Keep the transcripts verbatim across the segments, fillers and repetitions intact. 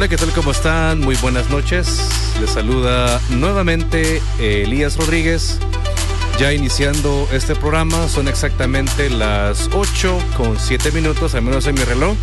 Hola, ¿qué tal? ¿Cómo están? Muy buenas noches. Les saluda nuevamente Elías Rodríguez. Ya iniciando este programa, son exactamente las ocho con siete minutos, al menos en mi reloj.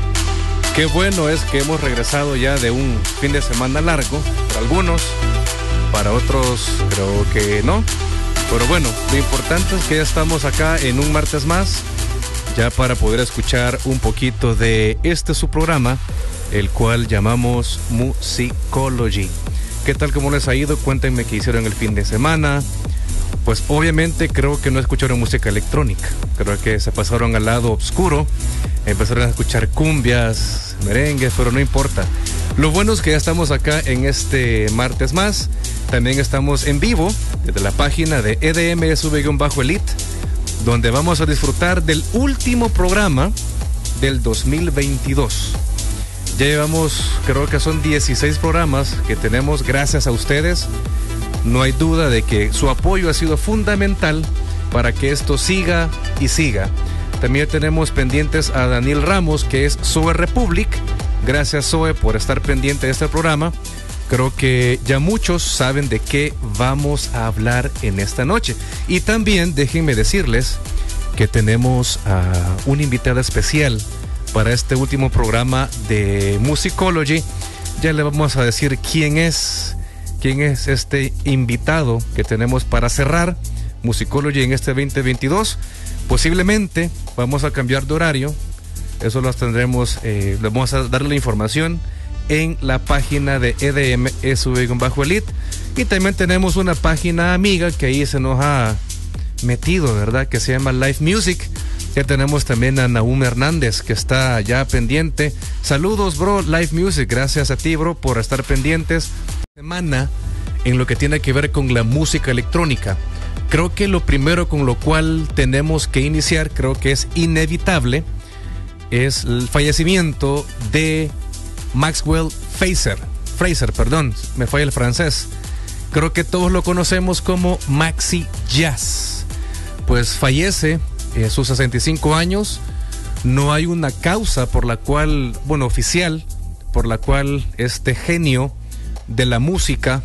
Qué bueno es que hemos regresado ya de un fin de semana largo, para algunos, para otros creo que no. Pero bueno, lo importante es que ya estamos acá en un martes más, ya para poder escuchar un poquito de este su programa, el cual llamamos Musicology. ¿Qué tal? ¿Cómo les ha ido? Cuéntenme qué hicieron el fin de semana. Pues obviamente creo que no escucharon música electrónica, creo que se pasaron al lado oscuro, empezaron a escuchar cumbias, merengues, pero no importa. Lo bueno es que ya estamos acá en este martes más. También estamos en vivo desde la página de E D M S V-Elite, donde vamos a disfrutar del último programa del dos mil veintidós. Ya llevamos, creo que son dieciséis programas que tenemos gracias a ustedes. No hay duda de que su apoyo ha sido fundamental para que esto siga y siga. También tenemos pendientes a Daniel Ramos, que es Zoe Republic. Gracias, Zoe, por estar pendiente de este programa. Creo que ya muchos saben de qué vamos a hablar en esta noche. Y también déjenme decirles que tenemos a una invitada especial para este último programa de Musicology. Ya le vamos a decir quién es, quién es este invitado que tenemos para cerrar Musicology en este veinte veintidós. Posiblemente vamos a cambiar de horario. Eso lo tendremos, eh, le vamos a darle la información en la página de E D M S V-Elite. Y también tenemos una página amiga que ahí se nos ha metido, ¿verdad? Que se llama Live Music. Ya tenemos también a Naum Hernández, que está ya pendiente. Saludos, bro, Live Music. Gracias a ti, bro, por estar pendientes. Semana en lo que tiene que ver con la música electrónica. Creo que lo primero con lo cual tenemos que iniciar, creo que es inevitable, es el fallecimiento de Maxwell Fraser. Fraser, perdón, me falla el francés. Creo que todos lo conocemos como Maxi Jazz. Pues fallece a sus sesenta y cinco años. No hay una causa por la cual, bueno, oficial, por la cual este genio de la música,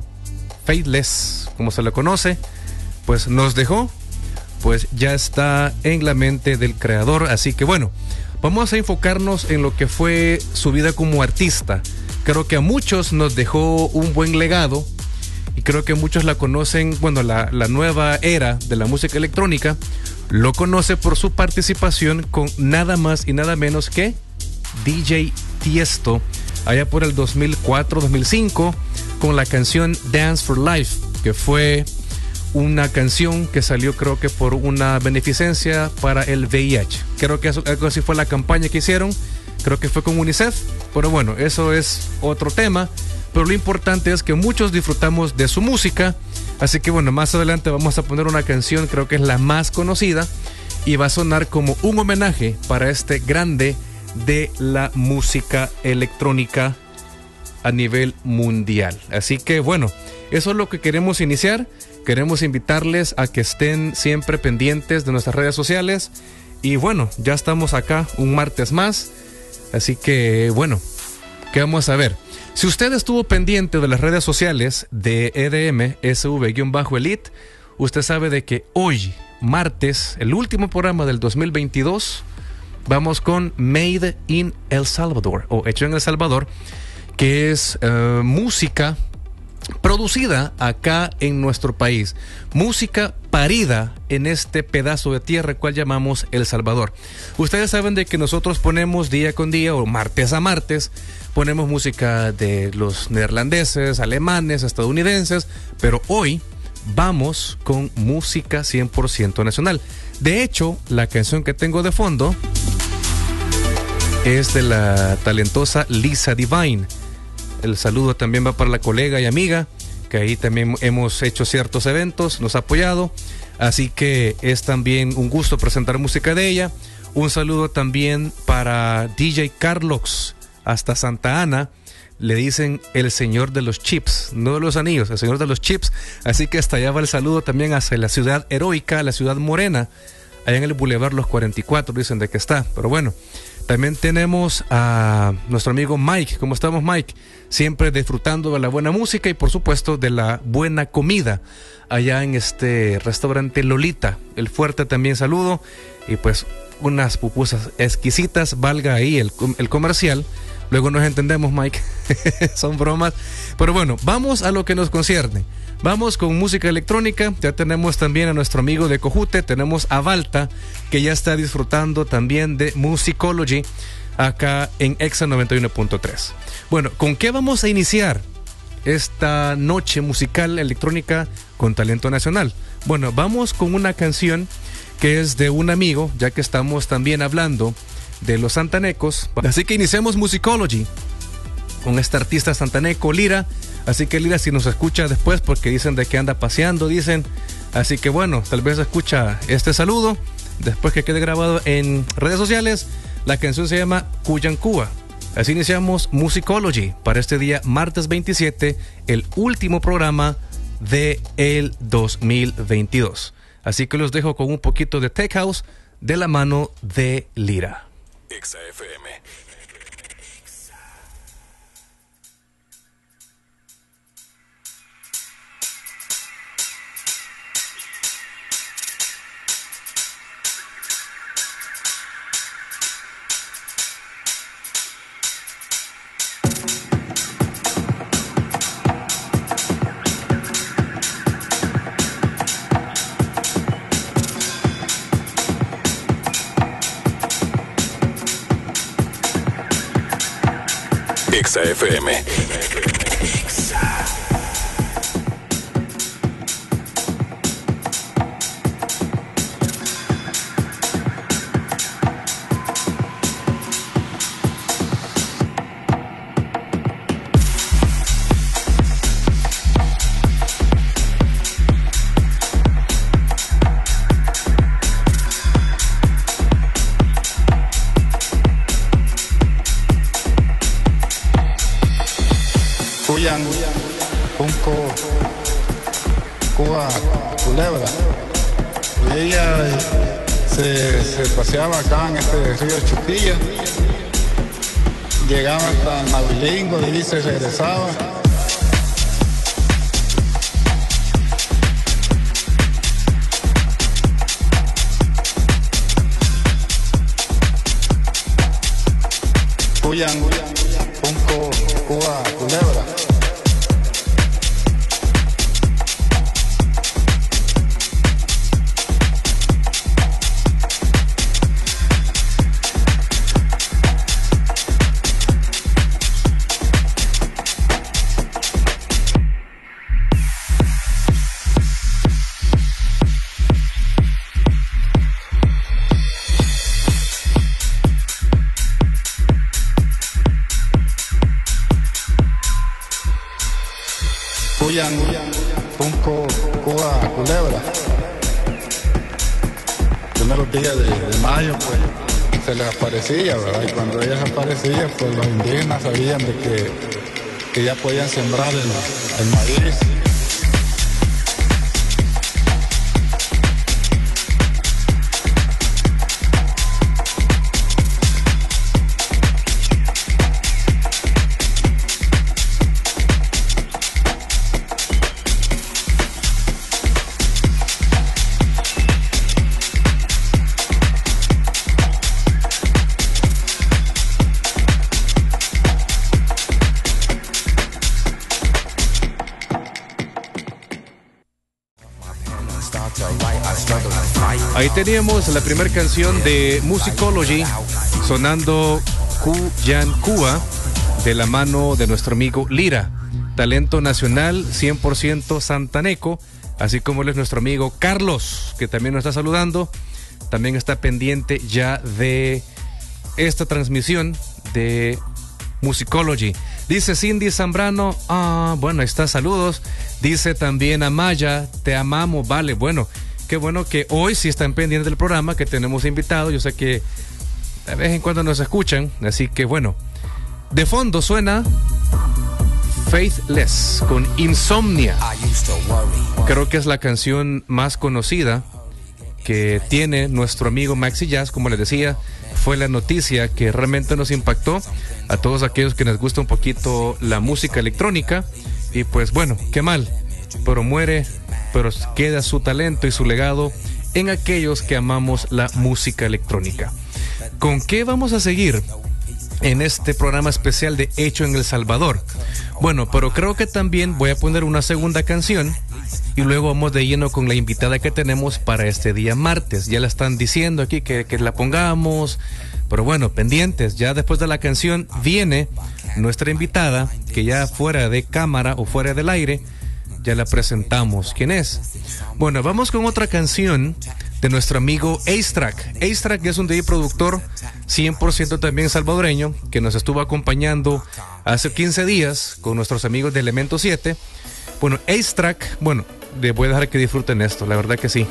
Faithless, como se le conoce, pues nos dejó. Pues ya está en la mente del creador. Así que bueno, vamos a enfocarnos en lo que fue su vida como artista. Creo que a muchos nos dejó un buen legado y creo que muchos la conocen, bueno, la, la nueva era de la música electrónica lo conoce por su participación con nada más y nada menos que D J Tiesto, allá por el dos mil cuatro dos mil cinco, con la canción Dance for Life, que fue una canción que salió creo que por una beneficencia para el V I H. Creo que eso, algo así fue la campaña que hicieron, creo que fue con UNICEF, pero bueno, eso es otro tema. Pero lo importante es que muchos disfrutamos de su música. Así que bueno, más adelante vamos a poner una canción, creo que es la más conocida, y va a sonar como un homenaje para este grande de la música electrónica a nivel mundial. Así que bueno, eso es lo que queremos iniciar. Queremos invitarles a que estén siempre pendientes de nuestras redes sociales. Y bueno, ya estamos acá un martes más. Así que bueno, ¿qué vamos a ver? Si usted estuvo pendiente de las redes sociales de E D M S V-Elite, usted sabe de que hoy, martes, el último programa del dos mil veintidós, vamos con Made in El Salvador, o Hecho en El Salvador, que es uh, música producida acá en nuestro país, música parida en este pedazo de tierra cual llamamos El Salvador. Ustedes saben de que nosotros ponemos día con día o martes a martes, ponemos música de los neerlandeses, alemanes, estadounidenses, pero hoy vamos con música cien por ciento nacional. De hecho, la canción que tengo de fondo es de la talentosa Lisa Divine. El saludo también va para la colega y amiga, que ahí también hemos hecho ciertos eventos, nos ha apoyado. Así que es también un gusto presentar música de ella. Un saludo también para D J Carlos, hasta Santa Ana. Le dicen el señor de los chips, no de los anillos, el señor de los chips. Así que hasta allá va el saludo también hacia la ciudad heroica, la ciudad morena, allá en el Boulevard Los cuarenta y cuatro, dicen de que está. Pero bueno, También tenemos a nuestro amigo Mike. ¿Cómo estamos, Mike? Siempre disfrutando de la buena música y por supuesto de la buena comida allá en este restaurante Lolita. El Fuerte también saludo. Y pues unas pupusas exquisitas, valga ahí el, el comercial. Luego nos entendemos, Mike. Son bromas. Pero bueno, vamos a lo que nos concierne. Vamos con música electrónica. Ya tenemos también a nuestro amigo de Cojute. Tenemos a Valta, que ya está disfrutando también de Musicology acá en Exa noventa y uno punto tres. Bueno, ¿con qué vamos a iniciar esta noche musical electrónica con talento nacional? Bueno, vamos con una canción que es de un amigo, ya que estamos también hablando de los santanecos. Así que iniciamos Musicology con este artista santaneco, Lira. Así que Lira, si nos escucha después, porque dicen de que anda paseando, dicen. Así que bueno, tal vez escucha este saludo después que quede grabado en redes sociales. La canción se llama Cuyancúa. Así iniciamos Musicology para este día martes veintisiete, el último programa de el dos mil veintidós. Así que los dejo con un poquito de Tech House de la mano de Lira. Exa F M. Exa F M. Punco, Cuba, Culebra. Y ella se, se paseaba acá en este río Chupilla. Llegaba hasta Navilingo y se regresaba. Cuyan, Punco, Cuba, Culebra. Punco, Cuba, Culebra. Primeros días de, de mayo, pues, se les aparecía, ¿verdad? Y cuando ellas aparecían, pues los indígenas sabían de que, que ya podían sembrar el, el maíz. Ahí teníamos la primera canción de Musicology sonando Cuyancúa de la mano de nuestro amigo Lira, talento nacional cien por ciento santaneco, así como él es nuestro amigo Carlos, que también nos está saludando, también está pendiente ya de esta transmisión de Musicology. Dice Cindy Zambrano, ah, bueno, ahí está, saludos. Dice también Amaya, te amamos, vale, bueno. Qué bueno que hoy sí están pendientes del programa, que tenemos invitados. Yo sé que de vez en cuando nos escuchan. Así que bueno, de fondo suena Faithless con Insomnia. Creo que es la canción más conocida que tiene nuestro amigo Maxi Jazz, como les decía, fue la noticia que realmente nos impactó a todos aquellos que les gusta un poquito la música electrónica. Y pues bueno, qué mal, pero muere, pero queda su talento y su legado en aquellos que amamos la música electrónica. ¿Con qué vamos a seguir en este programa especial de Hecho en El Salvador? Bueno, pero creo que también voy a poner una segunda canción y luego vamos de lleno con la invitada que tenemos para este día martes. Ya la están diciendo aquí que, que la pongamos, pero bueno, pendientes. Ya después de la canción viene nuestra invitada, que ya fuera de cámara o fuera del aire ya la presentamos. ¿Quién es? Bueno, vamos con otra canción de nuestro amigo Ace-Track. Ace-Track es un D J productor cien por ciento también salvadoreño, que nos estuvo acompañando hace quince días con nuestros amigos de Elemento siete. Bueno, Ace-Track, bueno, les voy a dejar que disfruten esto, la verdad que sí.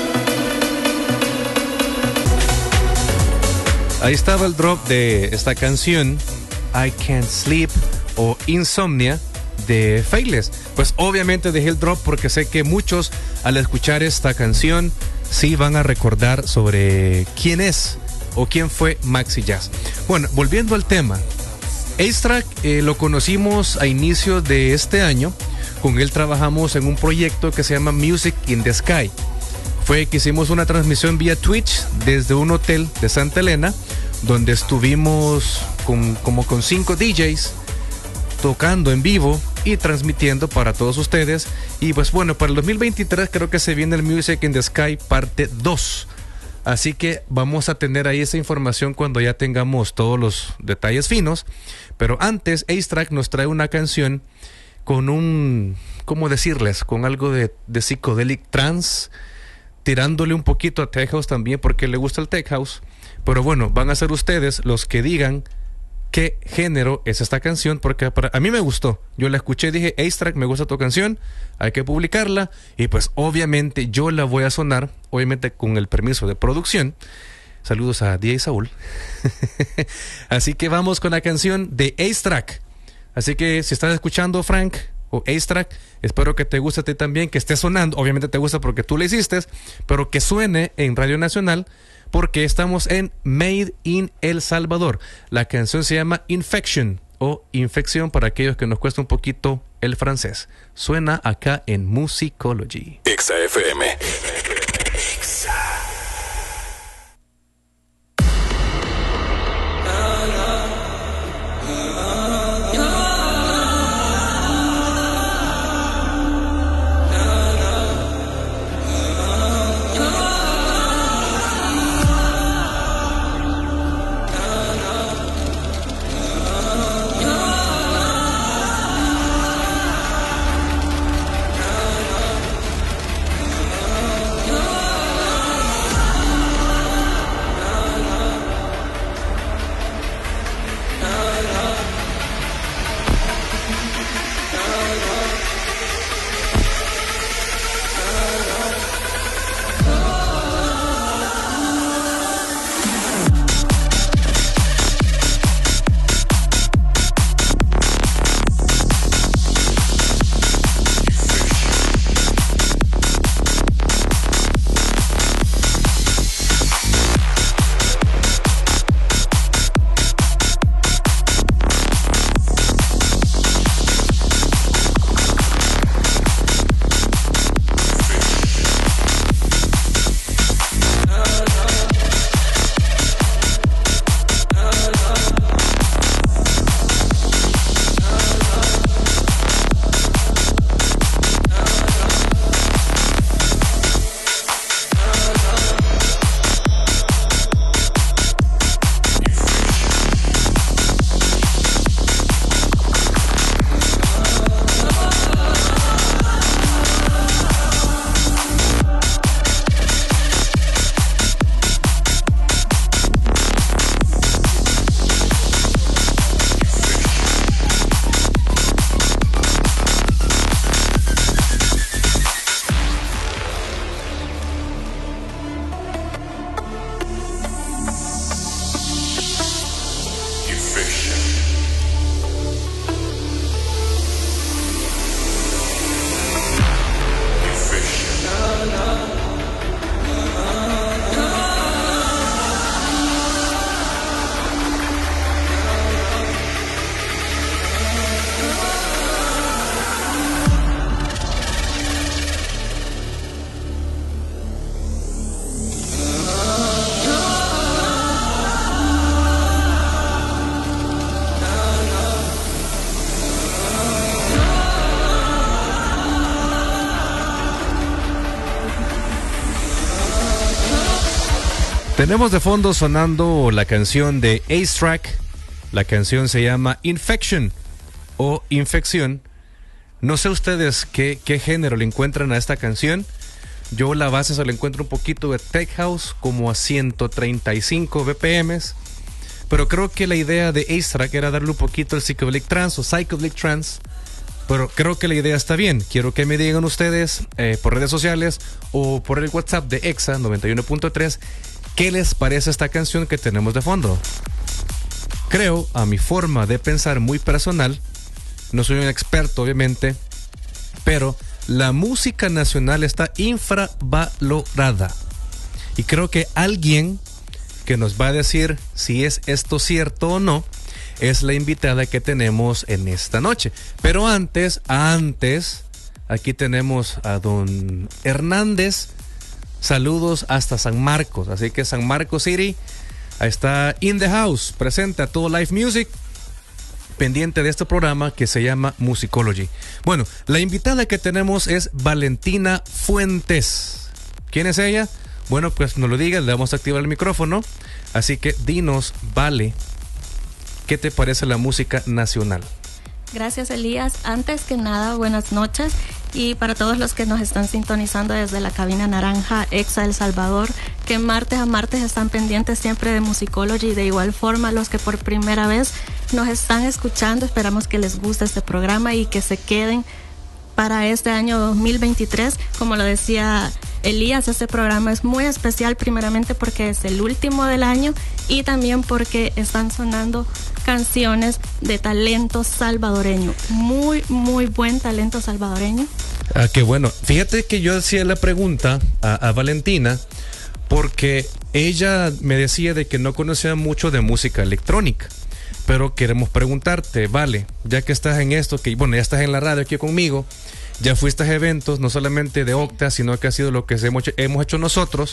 Ahí estaba el drop de esta canción, I Can't Sleep o Insomnia, de Faithless. Pues obviamente dejé el drop porque sé que muchos al escuchar esta canción sí van a recordar sobre quién es o quién fue Maxi Jazz. Bueno, volviendo al tema, Ace-Track eh, lo conocimos a inicios de este año. Con él trabajamos en un proyecto que se llama Music in the Sky. Fue que hicimos una transmisión vía Twitch desde un hotel de Santa Elena, donde estuvimos con, como con cinco D Js tocando en vivo y transmitiendo para todos ustedes. Y pues bueno, para el dos mil veintitrés creo que se viene el Music in the Sky parte dos. Así que vamos a tener ahí esa información cuando ya tengamos todos los detalles finos. Pero antes, Ace-Track nos trae una canción con un, ¿cómo decirles? Con algo de, de psychedelic trance, tirándole un poquito a Tech House también, porque le gusta el Tech House. Pero bueno, van a ser ustedes los que digan qué género es esta canción, porque para, a mí me gustó. Yo la escuché y dije, Ace-Track, me gusta tu canción, hay que publicarla. Y pues obviamente yo la voy a sonar, obviamente con el permiso de producción. Saludos a D J Saúl. Así que vamos con la canción de Ace-Track. Así que si estás escuchando, Frank o Ace-Track, espero que te guste a ti también, que esté sonando. Obviamente te gusta porque tú le hiciste, pero que suene en Radio Nacional, porque estamos en Made in El Salvador. La canción se llama Infection o Infección para aquellos que nos cuesta un poquito el francés. Suena acá en Musicology. Exa F M. Tenemos de fondo sonando la canción de Ace Track. La canción se llama Infection o Infección. No sé ustedes qué, qué género le encuentran a esta canción. Yo la base se la encuentro un poquito de Tech House, como a ciento treinta y cinco B P M. Pero creo que la idea de Ace Track era darle un poquito el Psychedelic Trance o Psychedelic Trance. Pero creo que la idea está bien. Quiero que me digan ustedes eh, por redes sociales o por el WhatsApp de Exa noventa y uno punto tres qué les parece esta canción que tenemos de fondo. Creo, a mi forma de pensar muy personal, no soy un experto obviamente, pero la música nacional está infravalorada. Y creo que alguien que nos va a decir si es esto cierto o no es la invitada que tenemos en esta noche. Pero antes, antes, aquí tenemos a don Hernández. Saludos hasta San Marcos. Así que San Marcos City, ahí está In the House, presente a todo Live Music, pendiente de este programa que se llama Musicology. Bueno, la invitada que tenemos es Valentina Fuentes. ¿Quién es ella? Bueno, pues nos lo diga, le vamos a activar el micrófono. Así que dinos, Vale, ¿qué te parece la música nacional? Gracias, Elías. Antes que nada, buenas noches. Y para todos los que nos están sintonizando desde la cabina naranja Exa El Salvador, que martes a martes están pendientes siempre de Musicology. De igual forma, los que por primera vez nos están escuchando, esperamos que les guste este programa y que se queden para este año dos mil veintitrés. Como lo decía Elías, este programa es muy especial, primeramente porque es el último del año y también porque están sonando canciones de talento salvadoreño. Muy, muy buen talento salvadoreño. Ah, qué bueno. Fíjate que yo hacía la pregunta a, a Valentina porque ella me decía de que no conocía mucho de música electrónica. Pero queremos preguntarte, Vale, ya que estás en esto, que bueno, ya estás en la radio aquí conmigo, ya fuiste a eventos, no solamente de Octa, sino que ha sido lo que hemos, hemos hecho nosotros.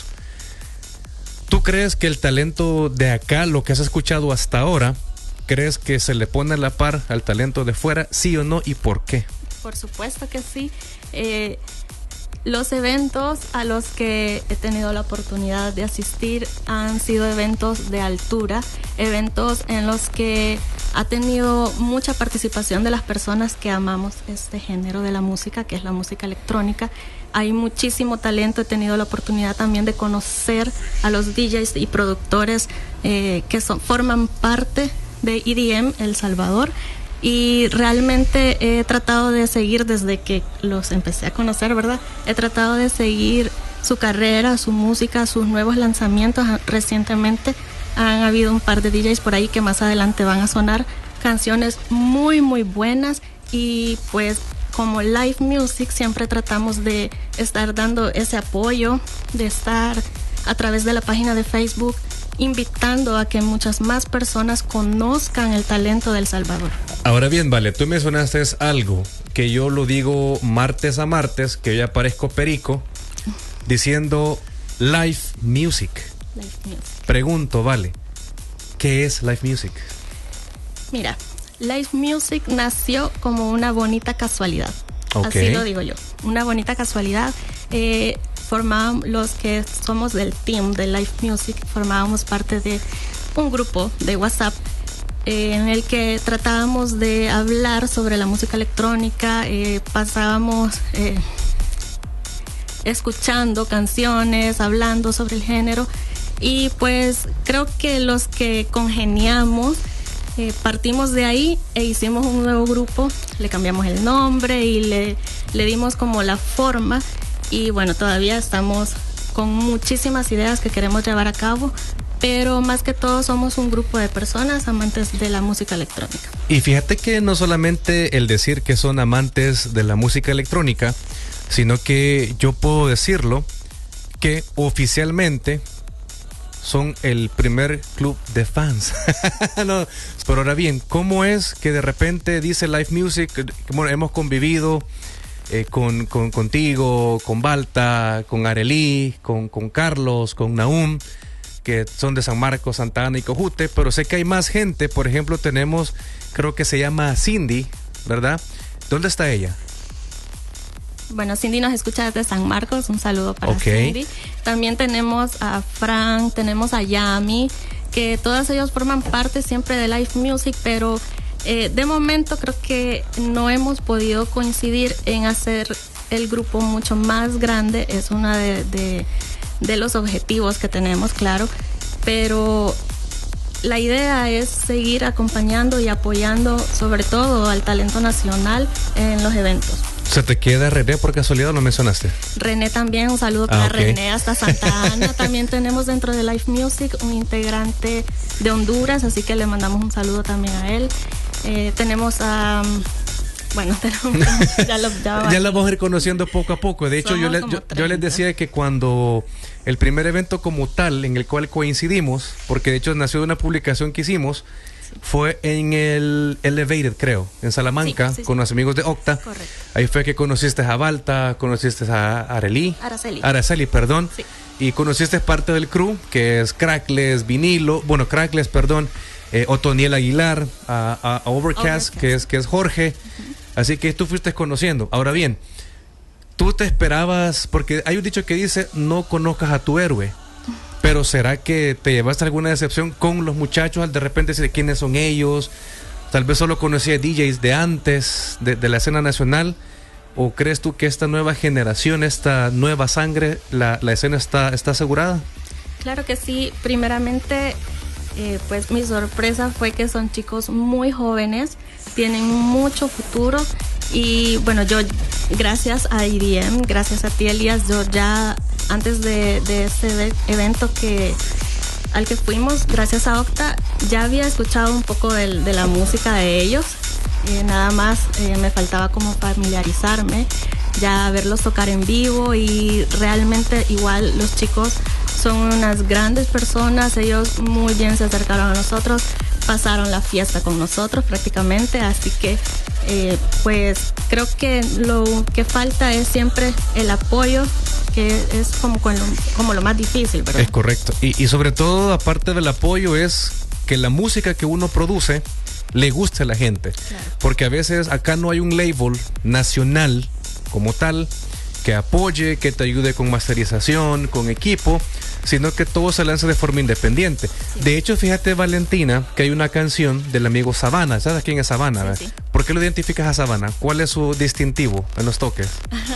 ¿Tú crees que el talento de acá, lo que has escuchado hasta ahora, crees que se le pone a la par al talento de fuera, sí o no, y por qué? Por supuesto que sí. Eh, los eventos a los que he tenido la oportunidad de asistir han sido eventos de altura, eventos en los que ha tenido mucha participación de las personas que amamos este género de la música, que es la música electrónica. Hay muchísimo talento, he tenido la oportunidad también de conocer a los D Js y productores eh, que son, forman parte de E D M El Salvador. Y realmente he tratado de seguir desde que los empecé a conocer, ¿verdad? He tratado de seguir su carrera, su música, sus nuevos lanzamientos. Recientemente han habido un par de D Js por ahí que más adelante van a sonar canciones muy, muy buenas. Y pues como Live Music siempre tratamos de estar dando ese apoyo, de estar a través de la página de Facebook invitando a que muchas más personas conozcan el talento de El Salvador. Ahora bien, Vale, tú mencionaste algo que yo lo digo martes a martes, que yo ya parezco perico, diciendo Live Music. Live Music. Pregunto, Vale, ¿qué es Live Music? Mira, Live Music nació como una bonita casualidad. Okay. Así lo digo yo, una bonita casualidad. Eh, formábamos, los que somos del team de Live Music, formábamos parte de un grupo de WhatsApp eh, en el que tratábamos de hablar sobre la música electrónica, eh, pasábamos eh, escuchando canciones, hablando sobre el género y pues creo que los que congeniamos Eh, partimos de ahí e hicimos un nuevo grupo, le cambiamos el nombre y le, le dimos como la forma y bueno, todavía estamos con muchísimas ideas que queremos llevar a cabo, pero más que todo somos un grupo de personas amantes de la música electrónica. Y fíjate que no solamente el decir que son amantes de la música electrónica, sino que yo puedo decirlo que oficialmente son el primer club de fans. No, pero ahora bien, ¿cómo es que de repente dice Live Music? Bueno, hemos convivido eh, con, con contigo, con Balta, con Arelí, con, con Carlos, con Nahum, que son de San Marcos, Santa Ana y Cojute, pero sé que hay más gente. Por ejemplo, tenemos, creo que se llama Cindy, ¿verdad? ¿Dónde está ella? Bueno, Cindy nos escucha desde San Marcos, un saludo para okay. Cindy. También tenemos a Frank, tenemos a Yami, que todos ellos forman parte siempre de Live Music, pero eh, de momento creo que no hemos podido coincidir en hacer el grupo mucho más grande. Es uno de, de, de los objetivos que tenemos, claro, pero la idea es seguir acompañando y apoyando sobre todo al talento nacional en los eventos. ¿Se te queda René por casualidad o lo mencionaste? René también, un saludo para ah, okay. René hasta Santa Ana. También tenemos dentro de Live Music un integrante de Honduras, así que le mandamos un saludo también a él. Eh, tenemos a... Bueno, tenemos, ya, lo, ya, ya lo vamos a ir conociendo poco a poco. De hecho, yo, le, yo, yo les decía que cuando el primer evento como tal en el cual coincidimos, porque de hecho nació de una publicación que hicimos, sí. fue en el Elevated, creo, en Salamanca, sí, sí, sí. con los amigos de Octa. Correcto. Ahí fue que conociste a Balta, conociste a Arely, Araceli. Araceli, perdón. Sí. Y conociste parte del crew, que es Crackles, Vinilo, bueno, Crackles, perdón, eh, Otoniel Aguilar, a, a, a Overcast, Overcast, que es, que es Jorge. Uh-huh. Así que tú fuiste conociendo. Ahora bien, tú te esperabas, porque hay un dicho que dice, no conozcas a tu héroe, pero ¿será que te llevaste alguna decepción con los muchachos al de repente decir quiénes son ellos? Tal vez solo conocías D Js de antes, de, de la escena nacional, ¿o crees tú que esta nueva generación, esta nueva sangre, la, la escena está, está asegurada? Claro que sí. Primeramente, eh, pues mi sorpresa fue que son chicos muy jóvenes, tienen mucho futuro y bueno, yo gracias a I D M, gracias a ti Elías, yo ya antes de, de este evento que al que fuimos, gracias a Octa, ya había escuchado un poco de, de la música de ellos, eh, nada más eh, me faltaba como familiarizarme, ya verlos tocar en vivo y realmente igual los chicos son unas grandes personas, ellos muy bien se acercaron a nosotros, pasaron la fiesta con nosotros prácticamente, así que eh, pues creo que lo que falta es siempre el apoyo, que es como, con lo, como lo más difícil, ¿verdad? Es correcto, y, y sobre todo aparte del apoyo es que la música que uno produce le guste a la gente, claro. Porque a veces acá no hay un label nacional como tal que apoye, que te ayude con masterización, con equipo, sino que todo se lanza de forma independiente. Sí. De hecho, fíjate, Valentina, que hay una canción del amigo Sabana. ¿Sabes quién es Sabana? Sí, sí. ¿Por qué lo identificas a Sabana? ¿Cuál es su distintivo en los toques?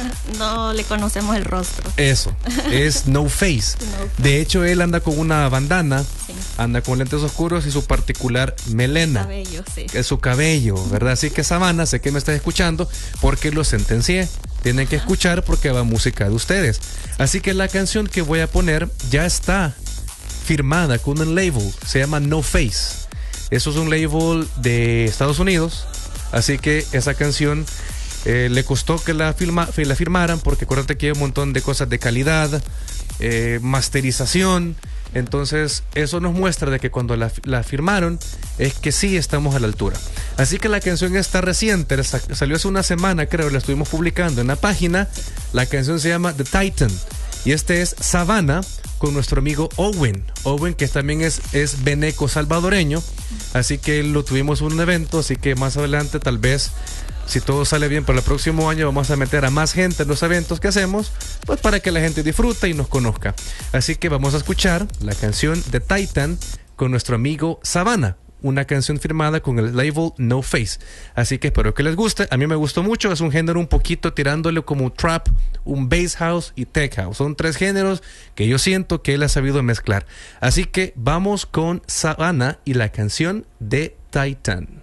No le conocemos el rostro. Eso, es No Face. No. De hecho, él anda con una bandana, sí. anda con lentes oscuros y su particular melena. Su cabello, sí. Es su cabello, ¿verdad? Así que Sabana, sé que me estás escuchando porque lo sentencié. Tienen que escuchar porque va música de ustedes. Así que la canción que voy a poner ya está firmada con un label. Se llama No Face. Eso es un label de Estados Unidos. Así que esa canción eh, le costó que la, firma, la firmaran porque acuérdate que hay un montón de cosas de calidad, eh, masterización. Entonces eso nos muestra de que cuando la, la firmaron es que sí estamos a la altura. Así que la canción está reciente, salió hace una semana creo, la estuvimos publicando en la página. La canción se llama The Titan y este es Sabana con nuestro amigo Owen Owen que también es, es veneco salvadoreño, así que lo tuvimos en un evento, así que más adelante tal vez, si todo sale bien para el próximo año, vamos a meter a más gente en los eventos que hacemos, pues para que la gente disfrute y nos conozca. Así que vamos a escuchar la canción de Titan con nuestro amigo Sabana, una canción firmada con el label No Face. Así que espero que les guste. A mí me gustó mucho, es un género un poquito tirándole como trap, un bass house y tech house. Son tres géneros que yo siento que él ha sabido mezclar. Así que vamos con Sabana y la canción de Titan.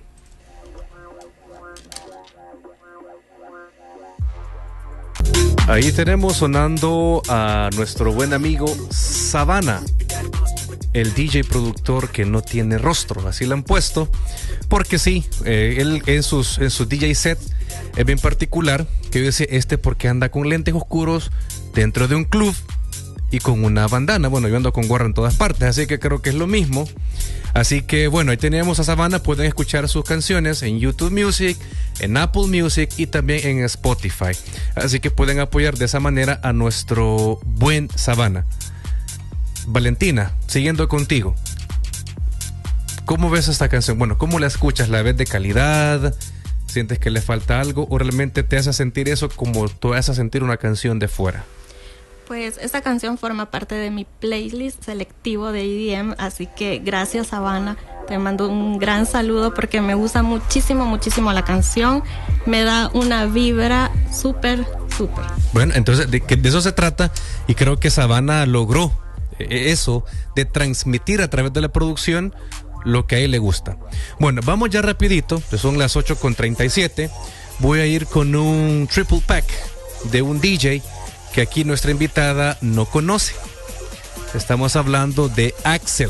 Ahí tenemos sonando a nuestro buen amigo Sabana, el D J productor que no tiene rostro, así le han puesto, porque sí, eh, él en sus, en sus D J set es bien particular, que yo decía, este porque anda con lentes oscuros dentro de un club y con una bandana. Bueno, yo ando con gorra en todas partes, así que creo que es lo mismo. Así que bueno, ahí teníamos a Sabana. Pueden escuchar sus canciones en YouTube Music, en Apple Music y también en Spotify. Así que pueden apoyar de esa manera a nuestro buen Sabana. Valentina, siguiendo contigo, ¿cómo ves esta canción? Bueno, ¿cómo la escuchas? ¿La ves de calidad? sientes que le falta algo o realmente te hace sentir eso como tú haces sentir una canción de fuera? Pues esta canción forma parte de mi playlist selectivo de E D M, así que gracias, Habana, te mando un gran saludo porque me gusta muchísimo, muchísimo la canción, me da una vibra súper, súper. Bueno, entonces de, de eso se trata y creo que Sabana logró eso de transmitir a través de la producción lo que a él le gusta. Bueno, vamos ya rapidito, que son las ocho con treinta y siete, voy a ir con un triple pack de un D J que aquí nuestra invitada no conoce. Estamos hablando de Axel.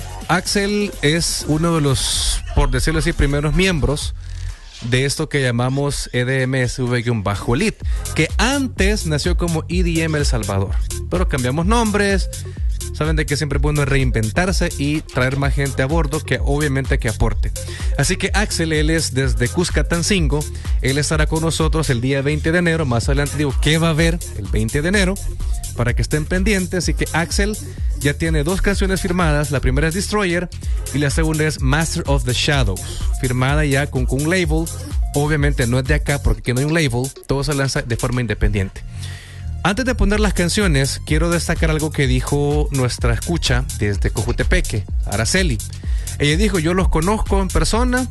Axel es uno de los, por decirlo así, primeros miembros de esto que llamamos E D M S V-Elite, que antes nació como E D M El Salvador, pero cambiamos nombres. Saben de que siempre es bueno reinventarse y traer más gente a bordo que obviamente que aporte. Así que Axel, él es desde Cuscatancingo, él estará con nosotros el día veinte de enero, más adelante digo qué va a haber el veinte de enero, para que estén pendientes. Así que Axel ya tiene dos canciones firmadas, la primera es Destroyer y la segunda es Master of the Shadows, firmada ya con, con un label, obviamente no es de acá porque aquí no hay un label, todo se lanza de forma independiente. Antes de poner las canciones, quiero destacar algo que dijo nuestra escucha desde Cojutepeque, Araceli. Ella dijo, yo los conozco en persona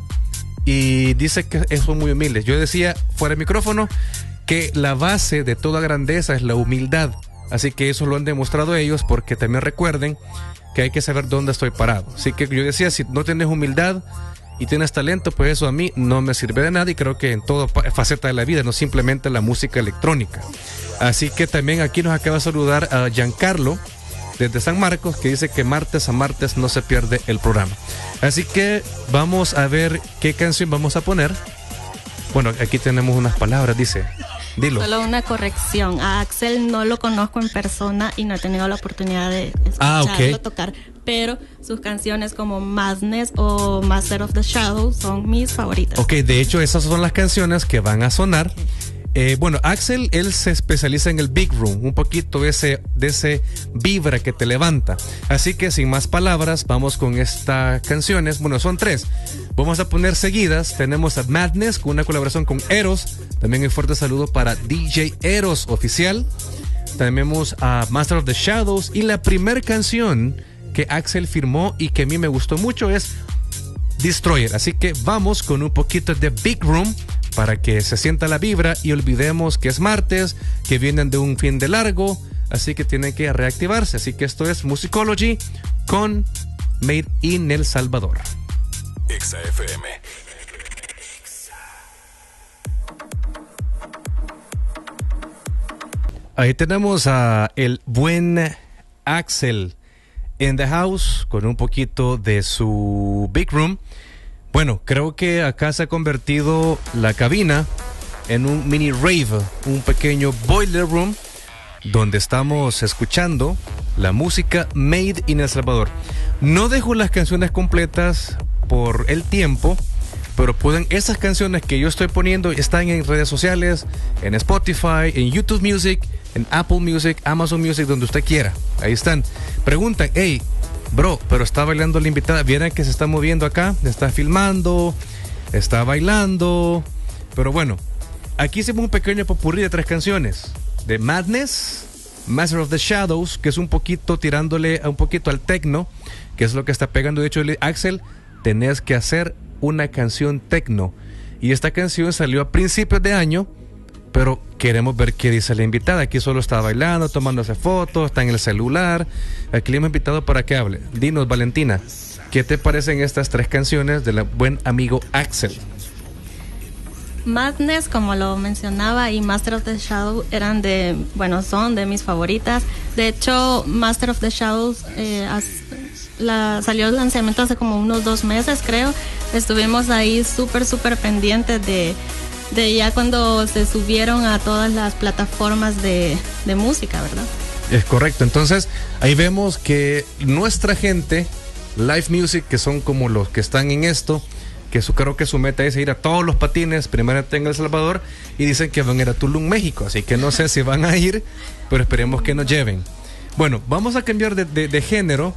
y dice que son muy humildes. Yo decía, fuera de micrófono, que la base de toda grandeza es la humildad. Así que eso lo han demostrado ellos, porque también recuerden que hay que saber dónde estoy parado. Así que yo decía, si no tienes humildad y tienes talento, pues eso a mí no me sirve de nada, y creo que en toda faceta de la vida, no simplemente la música electrónica. Así que también aquí nos acaba de saludar a Giancarlo desde San Marcos, que dice que martes a martes no se pierde el programa. Así que vamos a ver qué canción vamos a poner. Bueno, aquí tenemos unas palabras, dice. Dilo. Solo una corrección. A Axel no lo conozco en persona y no he tenido la oportunidad de escucharlo ah, okay. tocar, pero sus canciones como Madness o Master of the Shadows son mis favoritas. Ok, de hecho esas son las canciones que van a sonar. Okay. Eh, bueno, Axel, él se especializa en el Big Room, un poquito de ese, de ese vibra que te levanta. Así que sin más palabras, vamos con estas canciones. Bueno, son tres. Vamos a poner seguidas. Tenemos a Madness con una colaboración con Eros. También un fuerte saludo para D J Eros oficial. Tenemos a Master of the Shadows. Y la primera canción que Axel firmó y que a mí me gustó mucho es Destroyer. Así que vamos con un poquito de Big Room para que se sienta la vibra y olvidemos que es martes, que vienen de un fin de largo, así que tienen que reactivarse. Así que esto es Musicology con Made in El Salvador. Exa F M. Ahí tenemos a el buen Axel in the house con un poquito de su Big Room. Bueno, creo que acá se ha convertido la cabina en un mini rave, un pequeño boiler room donde estamos escuchando la música Made in El Salvador. No dejo las canciones completas por el tiempo, pero pueden, esas canciones que yo estoy poniendo están en redes sociales, en Spotify, en YouTube Music, en Apple Music, Amazon Music, donde usted quiera. Ahí están. Preguntan, hey, bro, pero está bailando la invitada. Vieran que se está moviendo acá, está filmando, está bailando. Pero bueno, aquí hicimos un pequeño popurrí de tres canciones: de Madness, Master of the Shadows, que es un poquito tirándole a un poquito al techno, que es lo que está pegando. De hecho, Axel, tenés que hacer una canción techno. Y esta canción salió a principios de año, pero queremos ver qué dice la invitada. Aquí solo está bailando, tomándose fotos, está en el celular. Aquí le hemos invitado para que hable. Dinos, Valentina, ¿qué te parecen estas tres canciones del buen amigo Axel? Madness, como lo mencionaba, y Master of the Shadows eran de, bueno, son de mis favoritas. De hecho, Master of the Shadows eh, as, la, salió el lanzamiento hace como unos dos meses, creo. Estuvimos ahí súper, súper pendientes de... de ya cuando se subieron a todas las plataformas de, de música, ¿verdad? Es correcto. Entonces ahí vemos que nuestra gente Live Music, que son como los que están en esto, que su, creo que su meta es ir a todos los patines, primero en El Salvador, y dicen que van a ir a Tulum, México, así que no sé si van a ir, pero esperemos que nos lleven. Bueno, vamos a cambiar de, de, de género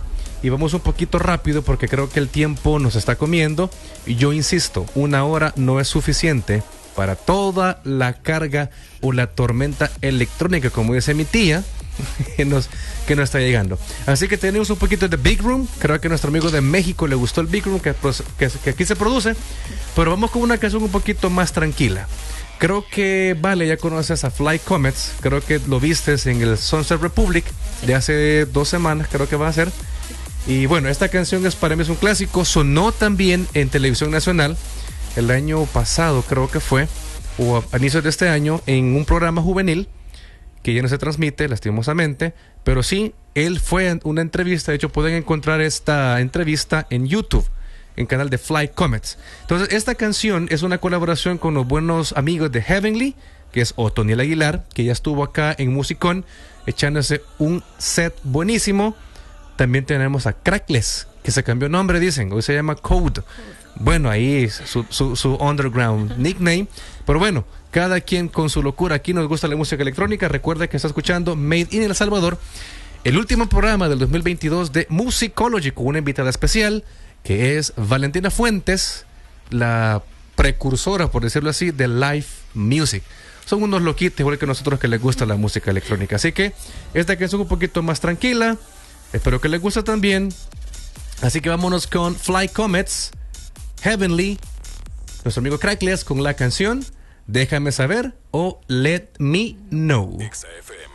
y vamos un poquito rápido porque creo que el tiempo nos está comiendo. Y yo insisto, una hora no es suficiente para toda la carga o la tormenta electrónica, como dice mi tía, que nos, que nos está llegando. Así que tenemos un poquito de Big Room. Creo que a nuestro amigo de México le gustó el Big Room que, que, que aquí se produce. Pero vamos con una canción un poquito más tranquila. Creo que, vale, ya conoces a Fly Comets. Creo que lo vistes en el Sunset Republic de hace dos semanas, creo que va a ser. Y bueno, esta canción es, para mí es un clásico. Sonó también en Televisión Nacional el año pasado, creo que fue, o a, a inicios de este año, en un programa juvenil que ya no se transmite, lastimosamente. Pero sí, él fue en una entrevista. De hecho, pueden encontrar esta entrevista en YouTube, en canal de Fly Comets. Entonces, esta canción es una colaboración con los buenos amigos de Heavenly, que es Otoniel Aguilar, que ya estuvo acá en Musicón echándose un set buenísimo. También tenemos a Crackless, que se cambió nombre, dicen, hoy se llama Code. Bueno, ahí su, su, su underground nickname. Pero bueno, cada quien con su locura. Aquí nos gusta la música electrónica. Recuerda que está escuchando Made in El Salvador, el último programa del dos mil veintidós de Musicology, con una invitada especial, que es Valentina Fuentes, la precursora, por decirlo así, de live music. Son unos loquitos igual que nosotros que les gusta la música electrónica. Así que esta canción es un poquito más tranquila. Espero que les guste también. Así que vámonos con Fly Comets, Heavenly, nuestro amigo Crackless con la canción Déjame Saber o Let Me Know. Exa F M.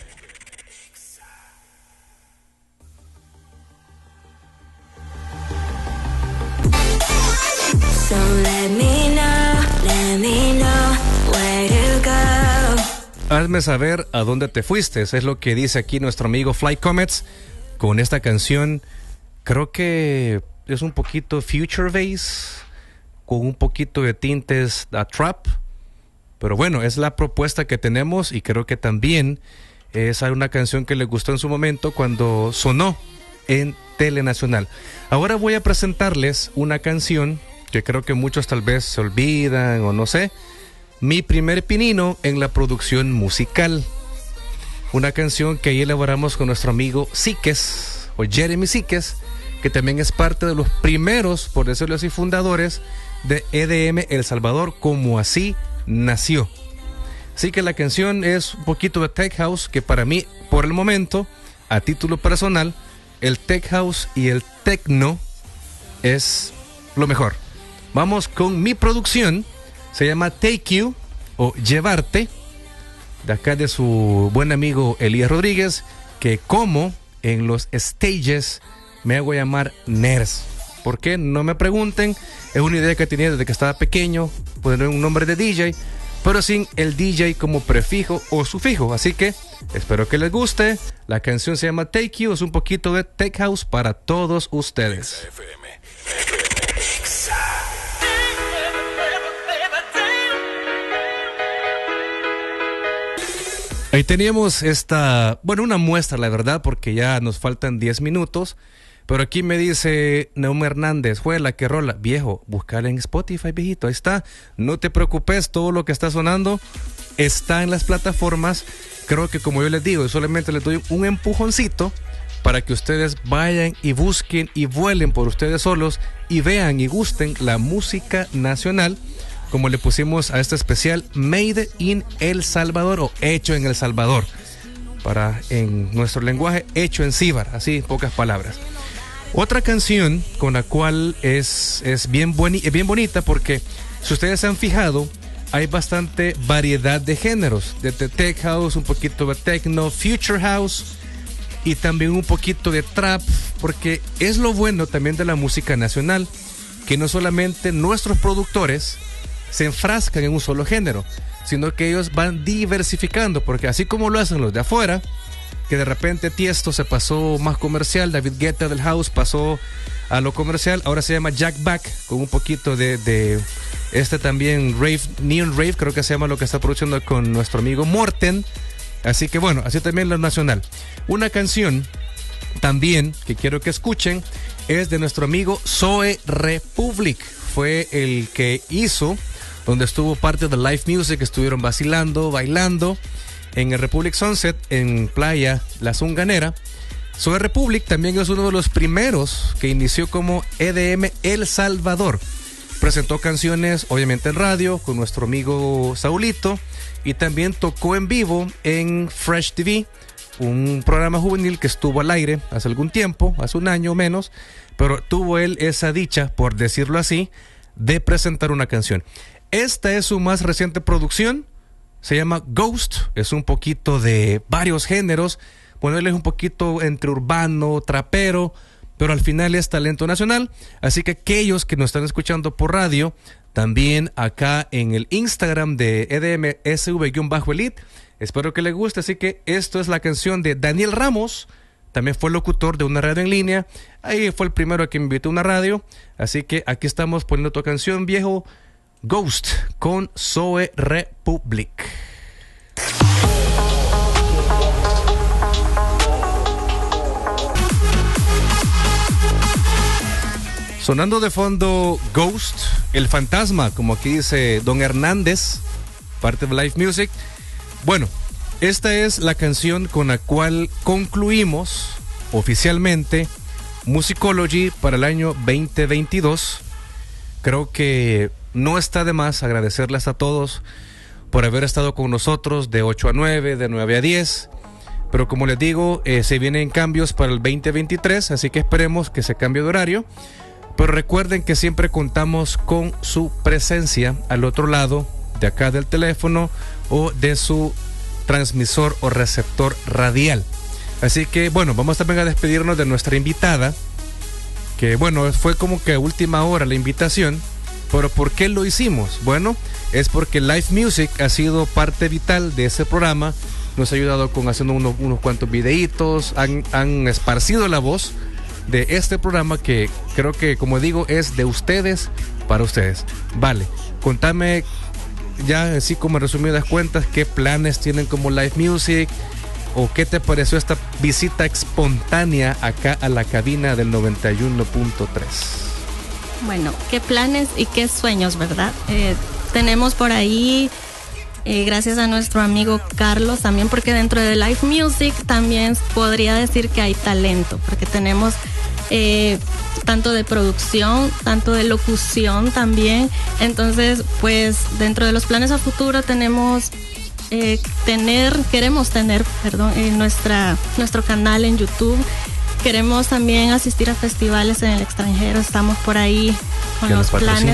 So let me know, let me know where to go. Hazme saber a dónde te fuiste, es lo que dice aquí nuestro amigo Fly Comets con esta canción. Creo que es un poquito future bass, con un poquito de tintes a trap. Pero bueno, es la propuesta que tenemos y creo que también es una canción que le gustó en su momento cuando sonó en Telenacional. Ahora voy a presentarles una canción que creo que muchos tal vez se olvidan o no sé. Mi primer pinino en la producción musical. Una canción que ahí elaboramos con nuestro amigo Siques, o Jeremy Siques, que también es parte de los primeros, por decirlo así, fundadores de E D M El Salvador, como así nació. Así que la canción es un poquito de Tech House, que para mí, por el momento, a título personal, el Tech House y el Techno es lo mejor. Vamos con mi producción, se llama Take You o Llevarte, de acá de su buen amigo Elías Rodríguez, que como en los stages me hago llamar Ners. ¿Por qué? No me pregunten, es una idea que tenía desde que estaba pequeño, poner un nombre de D J, pero sin el D J como prefijo o sufijo. Así que espero que les guste. La canción se llama Take You, es un poquito de Tech House para todos ustedes. F M. Ahí teníamos esta, bueno, una muestra, la verdad, porque ya nos faltan diez minutos. Pero aquí me dice Naum Hernández, fue la que rola. Viejo, buscar en Spotify, viejito, ahí está. No te preocupes, todo lo que está sonando está en las plataformas. Creo que, como yo les digo, solamente les doy un empujoncito para que ustedes vayan y busquen y vuelen por ustedes solos y vean y gusten la música nacional, como le pusimos a este especial, Made in El Salvador, o Hecho en El Salvador, para en nuestro lenguaje, hecho en Cíbar, así en pocas palabras. Otra canción con la cual es, es bien, buen, bien bonita, porque si ustedes se han fijado, hay bastante variedad de géneros, desde Tech House, un poquito de Techno, Future House y también un poquito de Trap, porque es lo bueno también de la música nacional, que no solamente nuestros productores se enfrascan en un solo género, sino que ellos van diversificando, porque así como lo hacen los de afuera, que de repente Tiesto se pasó más comercial, David Guetta del House pasó a lo comercial, ahora se llama Jack Back, con un poquito de, de este también Rave, Neon Rave, creo que se llama lo que está produciendo con nuestro amigo Morten. Así que bueno, así también lo nacional. Una canción también que quiero que escuchen es de nuestro amigo Zoe Republic, fue el que hizo, donde estuvo parte de Live Music, estuvieron vacilando, bailando en el Republic Sunset, en Playa La Zunganera. Zoe Republic también es uno de los primeros que inició como E D M El Salvador. Presentó canciones obviamente en radio con nuestro amigo Saulito y también tocó en vivo en Fresh T V, un programa juvenil que estuvo al aire hace algún tiempo, hace un año o menos, pero tuvo él esa dicha, por decirlo así, de presentar una canción. Esta es su más reciente producción, se llama Ghost, es un poquito de varios géneros, bueno, él es un poquito entre urbano, trapero, pero al final es talento nacional, así que aquellos que nos están escuchando por radio, también acá en el Instagram de E D M S V-Elite, espero que les guste, así que esto es la canción de Daniel Ramos, también fue locutor de una radio en línea, ahí fue el primero que me invitó a una radio, así que aquí estamos poniendo tu canción, viejo, Ghost, con Zoe Republic. Sonando de fondo Ghost, el fantasma, como aquí dice Don Hernández, parte de Live Music. Bueno, esta es la canción con la cual concluimos oficialmente Musicology para el año veinte veintidós. Creo que no está de más agradecerles a todos por haber estado con nosotros de ocho a nueve, de nueve a diez. Pero como les digo, eh, se vienen cambios para el veinte veintitrés, así que esperemos que se cambie de horario. Pero recuerden que siempre contamos con su presencia al otro lado de acá del teléfono o de su transmisor o receptor radial. Así que bueno, vamos también a despedirnos de nuestra invitada, que bueno, fue como que a última hora la invitación. Pero ¿por qué lo hicimos? Bueno, es porque Live Music ha sido parte vital de ese programa, nos ha ayudado con haciendo unos, unos cuantos videitos, han, han esparcido la voz de este programa que creo que, como digo, es de ustedes para ustedes. Vale, contame ya así como en resumidas cuentas qué planes tienen como Live Music o qué te pareció esta visita espontánea acá a la cabina del noventa y uno punto tres. Bueno, qué planes y qué sueños, ¿verdad? Eh, tenemos por ahí, eh, gracias a nuestro amigo Carlos, también porque dentro de Live Music también podría decir que hay talento, porque tenemos eh, tanto de producción, tanto de locución también. Entonces, pues dentro de los planes a futuro tenemos eh, tener, queremos tener, perdón, eh, nuestra, nuestro canal en YouTube. Queremos también asistir a festivales en el extranjero, estamos por ahí con que los planes.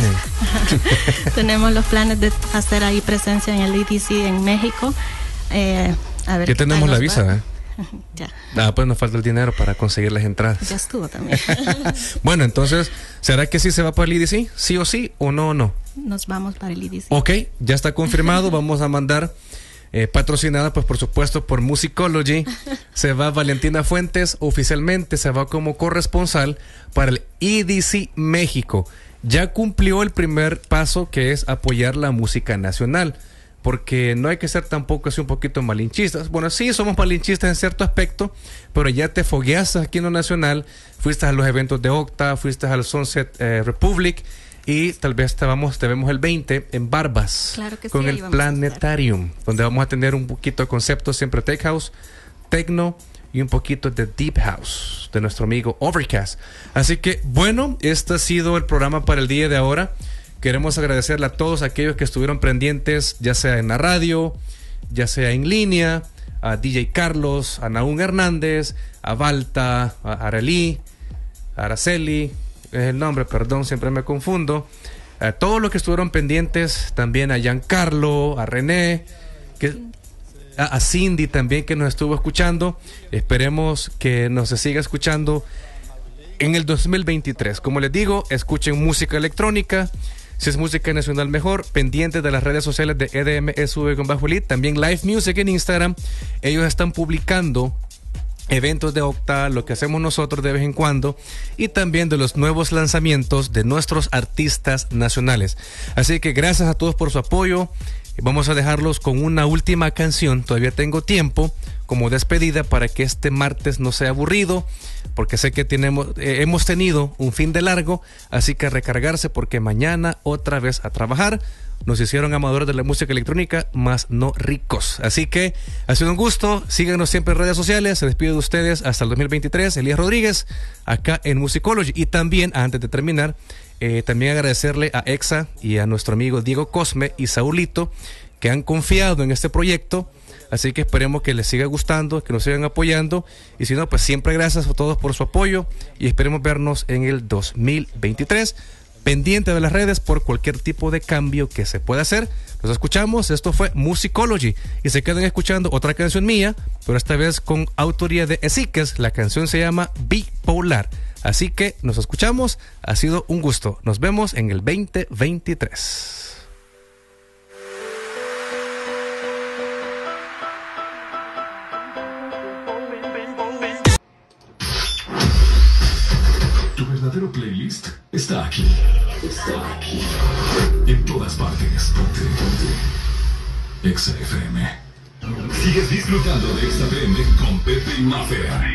Tenemos los planes de hacer ahí presencia en el E D C en México. Eh, a ver, ya tenemos la visa, ¿eh? Ya. Ah, pues nos falta el dinero para conseguir las entradas. Ya estuvo también. Bueno, entonces, ¿será que sí se va para el E D C? ¿Sí o sí o no o no? Nos vamos para el E D C. Ok, ya está confirmado, vamos a mandar... Eh, patrocinada pues por supuesto por Musicology, se va Valentina Fuentes, oficialmente se va como corresponsal para el E D C México. Ya cumplió el primer paso, que es apoyar la música nacional, porque no hay que ser tampoco así un poquito malinchistas. Bueno, sí somos malinchistas en cierto aspecto, pero ya te fogueaste aquí en lo nacional, fuiste a los eventos de Octa, fuiste al Sunset eh, Republic, y tal vez te, vamos, te vemos el veinte en Barbas, claro que con sí, el Planetarium, donde vamos a tener un poquito de concepto siempre Tech House, Tecno y un poquito de Deep House de nuestro amigo Overcast. Así que bueno, este ha sido el programa para el día de ahora. Queremos agradecerle a todos aquellos que estuvieron pendientes, ya sea en la radio, ya sea en línea, a D J Carlos, a Naún Hernández, a Balta, a Arely, a Araceli, es el nombre, perdón, siempre me confundo. A todos los que estuvieron pendientes, también a Giancarlo, a René, que, a, a Cindy también, que nos estuvo escuchando. Esperemos que nos siga escuchando en el dos mil veintitrés. Como les digo, escuchen música electrónica. Si es música nacional, mejor. Pendientes de las redes sociales de E D M S V-Elite, también Live Music en Instagram. Ellos están publicando eventos de Octa, lo que hacemos nosotros de vez en cuando, y también de los nuevos lanzamientos de nuestros artistas nacionales. Así que gracias a todos por su apoyo. Vamos a dejarlos con una última canción, todavía tengo tiempo, como despedida para que este martes no sea aburrido, porque sé que tenemos, eh, hemos tenido un fin de largo, así que a recargarse porque mañana otra vez a trabajar. Nos hicieron amadores de la música electrónica, más no ricos. Así que ha sido un gusto. Síganos siempre en redes sociales. Se despide de ustedes hasta el dos mil veintitrés. Elías Rodríguez, acá en Musicology. Y también, antes de terminar, eh, también agradecerle a Exa y a nuestro amigo Diego Cosme y Saulito, que han confiado en este proyecto. Así que esperemos que les siga gustando, que nos sigan apoyando. Y si no, pues siempre gracias a todos por su apoyo. Y esperemos vernos en el dos mil veintitrés. Pendiente de las redes por cualquier tipo de cambio que se pueda hacer. Nos escuchamos. Esto fue Musicology. Y se quedan escuchando otra canción mía, pero esta vez con autoría de Ezequiel. La canción se llama Bipolar. Así que nos escuchamos. Ha sido un gusto. Nos vemos en el veinte veintitrés. Tu verdadero playlist está aquí. Está aquí. En todas partes. Ponte, ponte. Exa F M. Sigues disfrutando de Exa F M con Pepe y Mafia.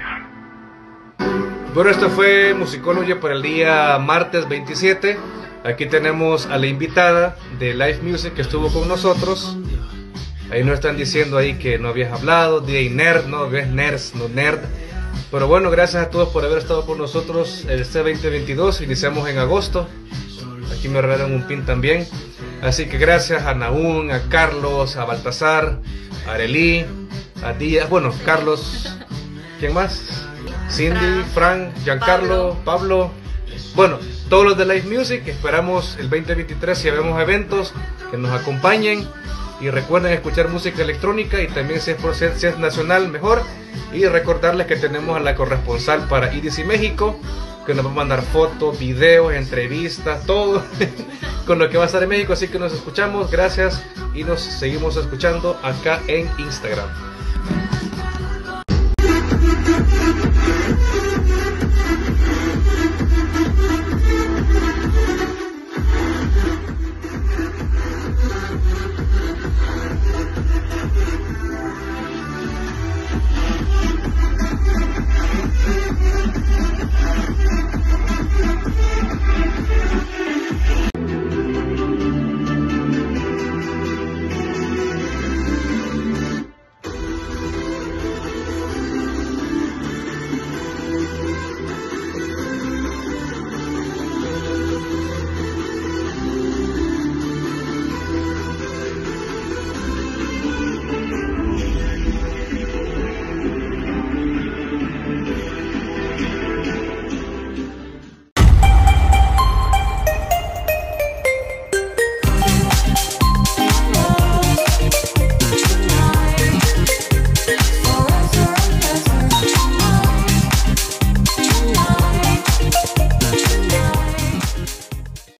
Bueno, esto fue Musicology por el día martes veintisiete. Aquí tenemos a la invitada de Live Music que estuvo con nosotros. Ahí nos están diciendo ahí que no habías hablado, D J Nerd, no, ves Nerds, no Nerd. Pero bueno, gracias a todos por haber estado con nosotros este veinte veintidós. Iniciamos en agosto. Aquí me regalaron un pin también. Así que gracias a Naún, a Carlos, a Baltasar, a Arelí, a Díaz. Bueno, Carlos. ¿Quién más? Cindy, Frank, Giancarlo, Pablo. Pablo. Bueno, todos los de Live Music. Esperamos el veinte veintitrés si vemos eventos que nos acompañen. Y recuerden escuchar música electrónica y también si es, por, si es nacional mejor. Y recordarles que tenemos a la corresponsal para E D C México, que nos va a mandar fotos, videos, entrevistas, todo con lo que va a estar en México. Así que nos escuchamos, gracias y nos seguimos escuchando acá en Instagram.